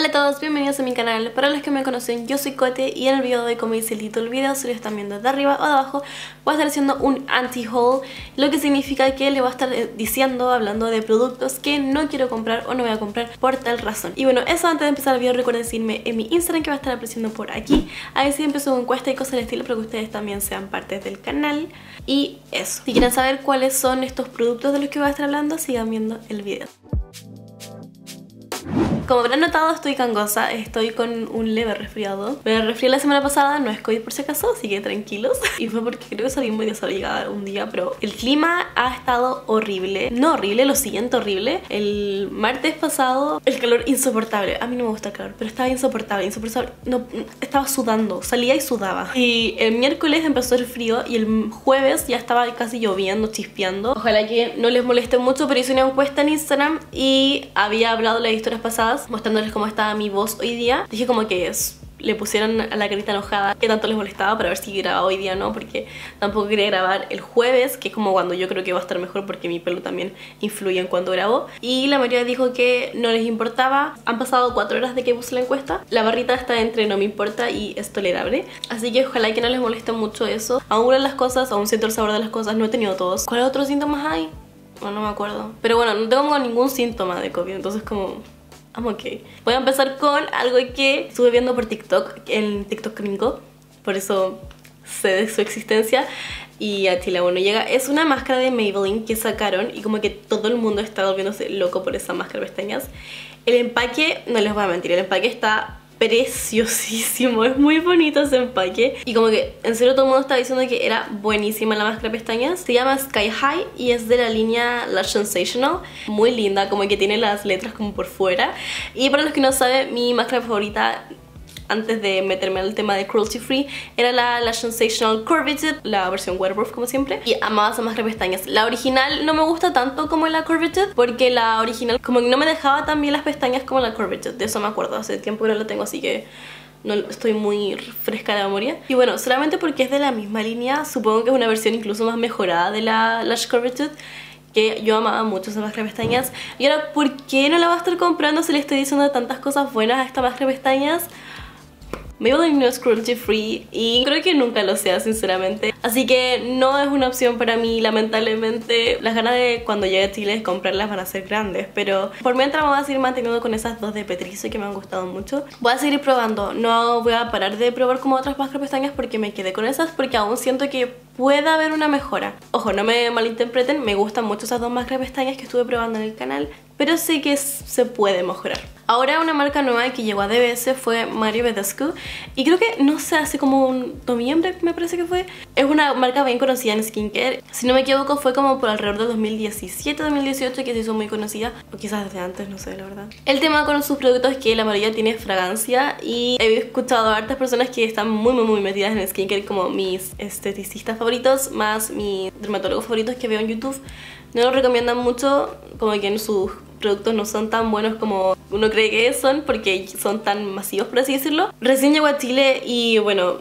Hola a todos, bienvenidos a mi canal. Para los que me conocen, yo soy Cote y en el video de hoy, como dice el título del video, si lo están viendo de arriba o de abajo, voy a estar haciendo un anti-haul, lo que significa que le voy a estar diciendo, hablando de productos que no quiero comprar o no voy a comprar por tal razón. Y bueno, eso antes de empezar el video, recuerden seguirme en mi Instagram que va a estar apareciendo por aquí. Ahí siempre subo encuestas y cosas del estilo para que ustedes también sean parte del canal. Y eso, si quieren saber cuáles son estos productos de los que voy a estar hablando, sigan viendo el video. Como habrán notado, estoy gangosa, estoy con un leve resfriado. Me resfrié la semana pasada, no es COVID por si acaso, así que tranquilos. Y fue porque creo que salí muy desabrigada un día, pero el clima ha estado horrible. No horrible, lo siguiente horrible. El martes pasado, el calor insoportable. A mí no me gusta el calor, pero estaba insoportable, insoportable. No, estaba sudando, salía y sudaba. Y el miércoles empezó el frío y el jueves ya estaba casi lloviendo, chispeando. Ojalá que no les moleste mucho, pero hice una encuesta en Instagram y había hablado en las historias pasadas mostrándoles cómo estaba mi voz hoy día. Dije como que le pusieron a la carita enojada qué tanto les molestaba para ver si grababa hoy día o no, porque tampoco quería grabar el jueves, que es como cuando yo creo que va a estar mejor porque mi pelo también influye en cuando grabo. Y la mayoría dijo que no les importaba. Han pasado 4 horas de que puse la encuesta. La barrita está entre no me importa y es tolerable, así que ojalá que no les moleste mucho eso. Aún huelen las cosas, aún siento el sabor de las cosas, no he tenido todos. ¿Cuáles otros síntomas hay? No me acuerdo. Pero bueno, no tengo ningún síntoma de COVID, entonces como... I'm okay. Voy a empezar con algo que estuve viendo por TikTok, en TikTok gringo, por eso sé de su existencia y a Chile aún no llega. Es una máscara de Maybelline que sacaron y como que todo el mundo está volviéndose loco por esa máscara de pestañas. El empaque, no les voy a mentir, el empaque está preciosísimo, es muy bonito ese empaque y como que en serio todo el mundo estaba diciendo que era buenísima la máscara de pestañas. Se llama Sky High y es de la línea Lash Sensational, muy linda, como que tiene las letras como por fuera. Y para los que no saben, mi máscara favorita antes de meterme al tema de cruelty free era la Lash Sensational Curvated, la versión waterproof como siempre, y amaba esa máscara de pestañas. La original no me gusta tanto como la Curvated, porque la original como que no me dejaba tan bien las pestañas como la Curvated, de eso me acuerdo, hace tiempo que no la tengo, así que no estoy muy fresca de memoria. Y bueno, solamente porque es de la misma línea, supongo que es una versión incluso más mejorada de la Lash Curvated, que yo amaba mucho esa máscara de pestañas. Y ahora, ¿por qué no la voy a estar comprando si le estoy diciendo tantas cosas buenas a esta máscara de pestañas? Maybelline no es cruelty free y creo que nunca lo sea, sinceramente, así que no es una opción para mí, lamentablemente. Las ganas de cuando llegue a Chile de comprarlas van a ser grandes, pero por mientras me voy a seguir manteniendo con esas dos de Petrice que me han gustado mucho. Voy a seguir probando, no voy a parar de probar como otras máscaras de pestañas porque me quedé con esas, porque aún siento que puede haber una mejora. Ojo, no me malinterpreten, me gustan mucho esas dos máscaras de pestañas que estuve probando en el canal, pero sé que se puede mejorar. Ahora una marca nueva que llegó a DBS fue Mario Badescu y creo que, no sé, hace como un noviembre me parece que fue. Es una marca bien conocida en skincare. Si no me equivoco fue como por alrededor de 2017-2018 que se hizo muy conocida, o quizás desde antes, no sé la verdad. El tema con sus productos es que la mayoría tiene fragancia y he escuchado a hartas personas que están muy metidas en skincare, como mis esteticistas favoritos más mis dermatólogos favoritos que veo en YouTube. No lo recomiendan mucho, como que sus productos no son tan buenos como uno cree que son, porque son tan masivos, por así decirlo. Recién llegó a Chile y bueno,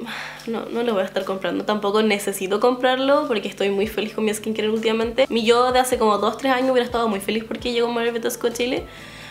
no lo voy a estar comprando. Tampoco necesito comprarlo porque estoy muy feliz con mi skincare últimamente. Mi yo de hace como 2-3 años hubiera estado muy feliz porque llegó Mario Badescu a Chile,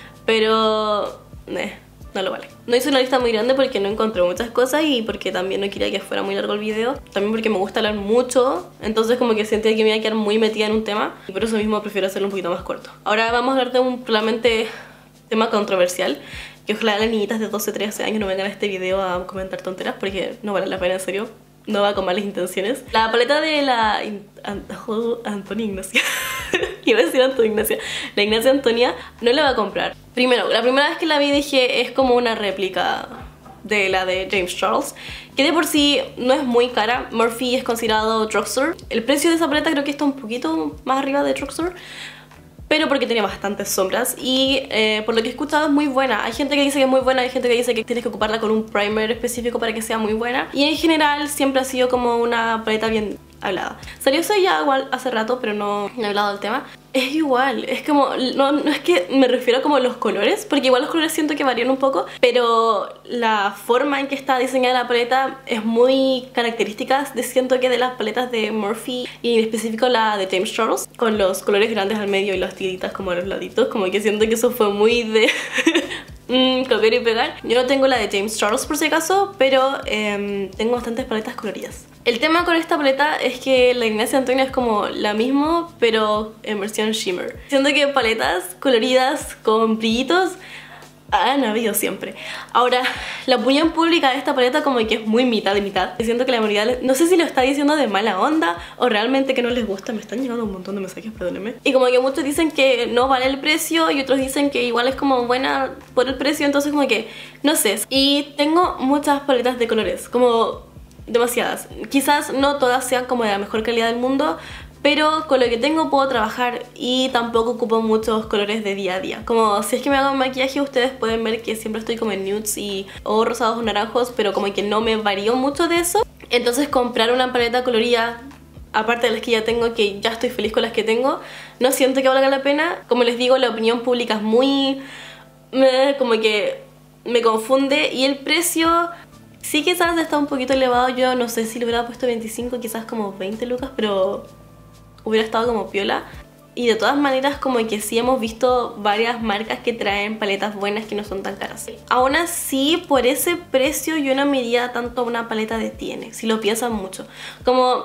pero no lo vale. No hice una lista muy grande porque no encontré muchas cosas y porque también no quería que fuera muy largo el video. También porque me gusta hablar mucho, entonces como que sentía que me iba a quedar muy metida en un tema y por eso mismo prefiero hacerlo un poquito más corto. Ahora vamos a hablar de un realmente tema controversial, que ojalá las niñitas de 12-13 años no vengan a este video a comentar tonteras porque no vale la pena, en serio. No va con malas intenciones. La paleta de la Antonia Ignacia iba a decir Antonia Ignacia. La Ignacia Antonia no la va a comprar. Primero, la primera vez que la vi dije es como una réplica de la de James Charles, que de por sí no es muy cara. Morphe es considerado drugstore. El precio de esa paleta creo que está un poquito más arriba de drugstore, pero porque tiene bastantes sombras y por lo que he escuchado es muy buena. Hay gente que dice que es muy buena, hay gente que dice que tienes que ocuparla con un primer específico para que sea muy buena, y en general siempre ha sido como una paleta bien hablada. Salió eso ya igual hace rato, pero no he hablado del tema. Es igual, es como, no es que me refiero como a los colores, porque igual los colores siento que varían un poco, pero la forma en que está diseñada la paleta es muy característica, siento que de las paletas de Morphe y en específico la de James Charles, con los colores grandes al medio y las tiritas como a los laditos, como que siento que eso fue muy de copiar y pegar. Yo no tengo la de James Charles por si acaso, pero tengo bastantes paletas coloridas. El tema con esta paleta es que la Ignacia Antonia es como la misma, pero en versión shimmer. Siento que paletas coloridas con brillitos han habido siempre. Ahora, la opinión pública de esta paleta como que es muy mitad de mitad. Siento que la mayoría, no sé si lo está diciendo de mala onda o realmente que no les gusta. Me están llegando un montón de mensajes, perdónenme. Y como que muchos dicen que no vale el precio y otros dicen que igual es como buena por el precio. Entonces como que, no sé. Y tengo muchas paletas de colores, como demasiadas. Quizás no todas sean como de la mejor calidad del mundo, pero con lo que tengo puedo trabajar y tampoco ocupo muchos colores de día a día. Como si es que me hago maquillaje, ustedes pueden ver que siempre estoy como en nudes o rosados o naranjos, pero como que no me varío mucho de eso. Entonces comprar una paleta colorida, aparte de las que ya tengo, que ya estoy feliz con las que tengo, no siento que valga la pena. Como les digo, la opinión pública es muy... como que me confunde y el precio... Sí, quizás está un poquito elevado. Yo no sé si le hubiera puesto 25, quizás como 20 lucas, pero hubiera estado como piola. Y de todas maneras como que sí hemos visto varias marcas que traen paletas buenas que no son tan caras. Aún así, por ese precio yo no me iría tanto a una paleta de Tiene, si lo piensan mucho. Como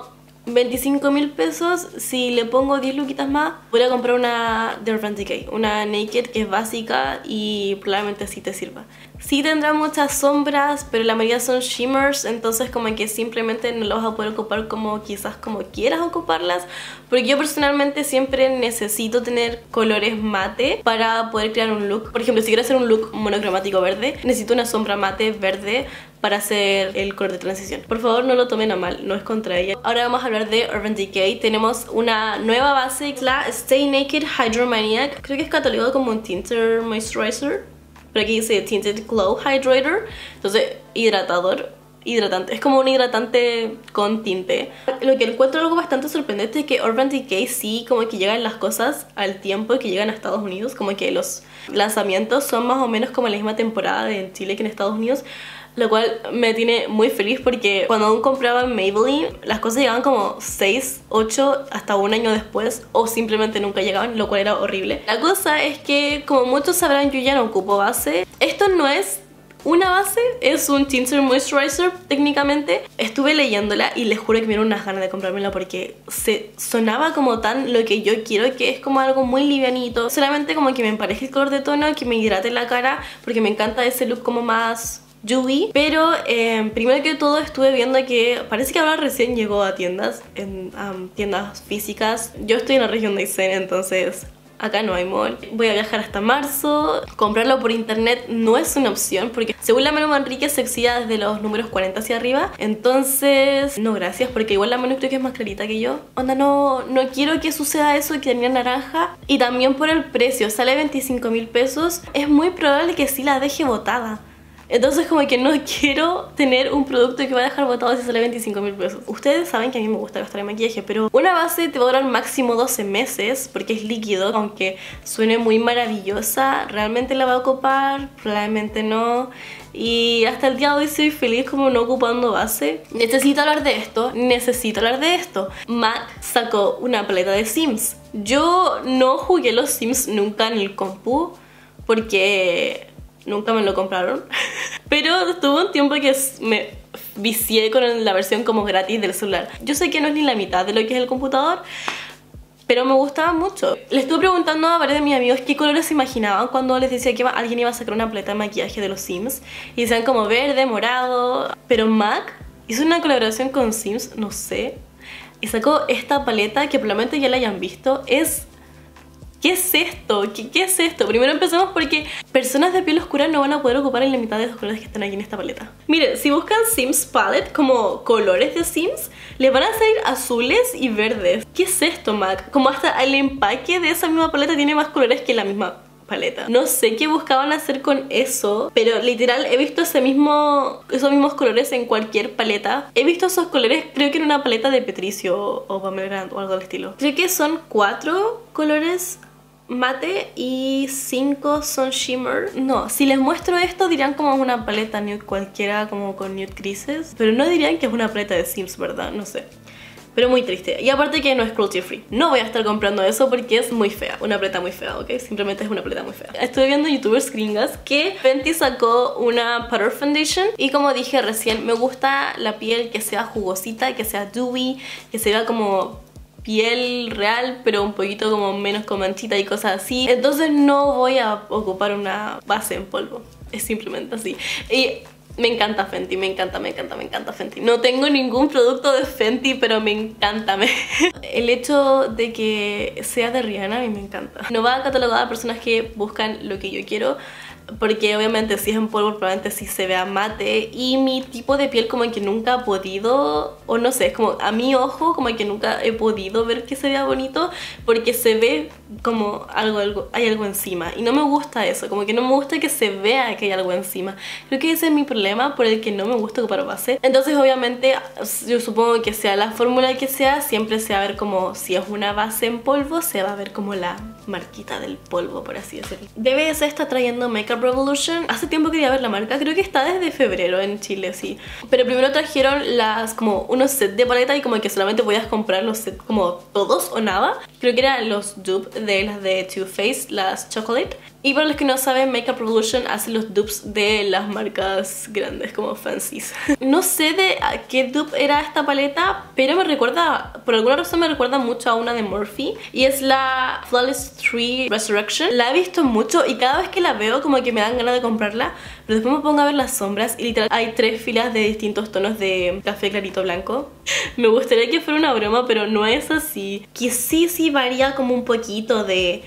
25.000 pesos, si le pongo 10 luquitas más, voy a comprar una de Urban Decay, una Naked que es básica y probablemente sí te sirva. Sí tendrá muchas sombras, pero la mayoría son shimmers, entonces como que simplemente no las vas a poder ocupar como quizás como quieras ocuparlas, porque yo personalmente siempre necesito tener colores mate para poder crear un look. Por ejemplo, si quiero hacer un look monocromático verde, necesito una sombra mate verde para hacer el color de transición. Por favor, no lo tomen a mal, no es contra ella. Ahora vamos a hablar de Urban Decay. Tenemos una nueva base, la Stay Naked Hydromaniac. Creo que es catalogado como un tinter moisturizer, pero aquí dice Tinted Glow Hydrator. Entonces, hidratante. Es como un hidratante con tinte. Lo que encuentro algo bastante sorprendente es que Urban Decay sí como que llegan las cosas al tiempo que llegan a Estados Unidos. Como que los lanzamientos son más o menos como la misma temporada en Chile que en Estados Unidos, lo cual me tiene muy feliz porque cuando aún compraba en Maybelline las cosas llegaban como 6, 8, hasta un año después, o simplemente nunca llegaban, lo cual era horrible. La cosa es que, como muchos sabrán, yo ya no ocupo base. Esto no es una base, es un tinter moisturizer técnicamente. Estuve leyéndola y les juro que me dieron unas ganas de comprármela porque sonaba como tan lo que yo quiero, que es como algo muy livianito, solamente como que me empareje el color de tono, que me hidrate la cara, porque me encanta ese look como más dewy. Pero primero que todo estuve viendo que parece que ahora recién llegó a tiendas, tiendas físicas. Yo estoy en la región de Aysén, entonces acá no hay mall. Voy a viajar hasta marzo. Comprarlo por internet no es una opción porque según la Manu Manrique se exida desde los números 40 hacia arriba. Entonces, no gracias, porque igual la Manu creo que es más clarita que yo. Onda, no quiero que suceda eso, que tenía naranja. Y también por el precio, sale 25.000 pesos. Es muy probable que sí la deje botada. Entonces como que no quiero tener un producto que va a dejar botado si sale 25.000 pesos. Ustedes saben que a mí me gusta gastar en maquillaje, pero una base te va a durar máximo 12 meses porque es líquido. Aunque suene muy maravillosa, ¿realmente la va a ocupar? Probablemente no. Y hasta el día de hoy soy feliz como no ocupando base. Necesito hablar de esto. MAC sacó una paleta de Sims. Yo no jugué los Sims nunca en el compu porque nunca me lo compraron. Pero tuve un tiempo que me vicié con la versión como gratis del celular. Yo sé que no es ni la mitad de lo que es el computador, pero me gustaba mucho. Le estuve preguntando a varios de mis amigos qué colores se imaginaban cuando les decía que alguien iba a sacar una paleta de maquillaje de los Sims. Y decían como verde, morado. Pero MAC hizo una colaboración con Sims, no sé, y sacó esta paleta que probablemente ya la hayan visto. ¿Qué es esto? ¿Qué es esto? Primero empecemos porque personas de piel oscura no van a poder ocupar en la mitad de los colores que están aquí en esta paleta. Miren, si buscan Sims Palette como colores de Sims, les van a salir azules y verdes. ¿Qué es esto, MAC? Como hasta el empaque de esa misma paleta tiene más colores que la misma paleta. No sé qué buscaban hacer con eso, pero literal he visto esos mismos colores en cualquier paleta. He visto esos colores, creo que en una paleta de Petricio o Pamela Grant o algo del estilo. Creo que son 4 colores mate y 5 son shimmer. No, si les muestro esto dirían como una paleta nude cualquiera, como con nude grises, pero no dirían que es una paleta de Sims, ¿verdad? No sé. pero muy triste. Y aparte que no es cruelty free. No voy a estar comprando eso porque es muy fea, una paleta muy fea, ¿ok? Simplemente es una paleta muy fea. Estuve viendo youtubers gringas que Fenty sacó una Powder Foundation y como dije recién, me gusta la piel que sea jugosita, que sea dewy, que se vea como piel real, pero un poquito como menos con manchita y cosas así. Entonces no voy a ocupar una base en polvo. Es simplemente así. Y me encanta Fenty, me encanta Fenty. No tengo ningún producto de Fenty, pero me encanta. El hecho de que sea de Rihanna a mí me encanta. No va catalogada a personas que buscan lo que yo quiero, porque obviamente si es en polvo probablemente sí se vea mate, y mi tipo de piel como que nunca ha podido, o no sé, es como a mi ojo como que nunca he podido ver que se vea bonito, porque se ve como hay algo encima y no me gusta eso, como que no me gusta que se vea que hay algo encima. Creo que ese es mi problema por el que no me gusta ocupar base. Entonces obviamente yo supongo que sea la fórmula que sea, siempre se va a ver como, si es una base en polvo, se va a ver como la marquita del polvo, por así decirlo. DBS está trayendo Makeup Revolution. Hace tiempo quería ver la marca, creo que está desde febrero en Chile, sí. Pero primero trajeron como unos sets de paleta y como que solamente podías comprar los sets como todos o nada. Creo que eran los dupes de las de Too Faced, las Chocolate. Y para los que no saben, Makeup Revolution hace los dupes de las marcas grandes como Fancies. No sé de a qué dupe era esta paleta, pero me recuerda, por alguna razón me recuerda mucho a una de Morphe, y es la Flawless 3 Resurrection. La he visto mucho y cada vez que la veo como que me dan ganas de comprarla, pero después me pongo a ver las sombras y literal hay 3 filas de distintos tonos de café clarito blanco. Me gustaría que fuera una broma, pero no es así. Que sí varía como un poquito de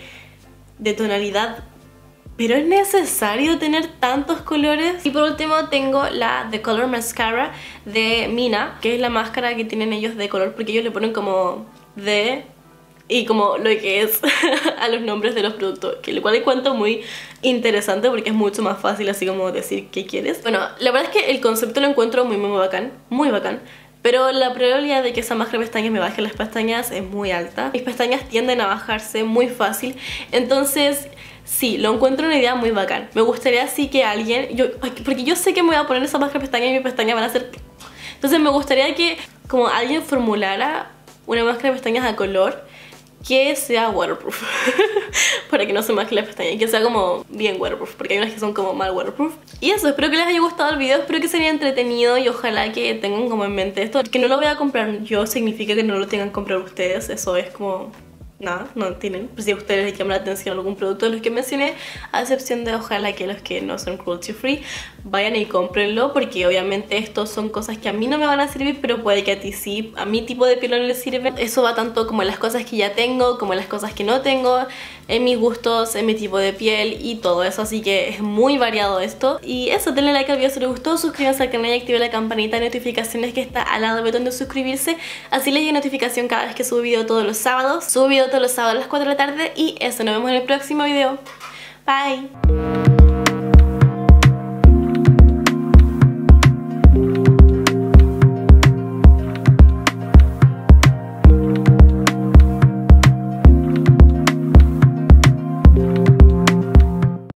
tonalidad, pero es necesario tener tantos colores. Y por último tengo la The Color Mascara de Mina, que es la máscara que tienen ellos de color, porque ellos le ponen como de y como lo que es a los nombres de los productos, que lo cual encuentro muy interesante porque es mucho más fácil así como decir qué quieres. Bueno, la verdad es que el concepto lo encuentro muy bacán, pero la probabilidad de que esa máscara de pestañas me baje las pestañas es muy alta. Mis pestañas tienden a bajarse muy fácil, entonces sí, lo encuentro una idea muy bacán. Me gustaría así que alguien, porque yo sé que me voy a poner esa máscara de pestañas y mis pestañas van a ser... Entonces me gustaría que como alguien formulara una máscara de pestañas a color que sea waterproof para que no se maje la pestaña y que sea como bien waterproof, porque hay unas que son como mal waterproof. Y eso, espero que les haya gustado el video, espero que sea entretenido y ojalá que tengan como en mente esto. Que no lo voy a comprar yo significa que no lo tengan que comprar ustedes, eso es como... nada, no tienen. Pues si a ustedes les llama la atención algún producto de los que mencioné, a excepción de ojalá que los que no son cruelty free, vayan y cómprenlo, porque obviamente estos son cosas que a mí no me van a servir, pero puede que a ti sí, a mi tipo de piel no les sirve. Eso va tanto como en las cosas que ya tengo, como en las cosas que no tengo, en mis gustos, en mi tipo de piel y todo eso, así que es muy variado esto. Y eso, denle like al video si les gustó, suscríbanse al canal y activen la campanita de notificaciones que está al lado del botón de suscribirse, así les llega notificación cada vez que subo video todos los sábados. Subo video todos los sábados a las 4 de la tarde y eso, nos vemos en el próximo video. Bye.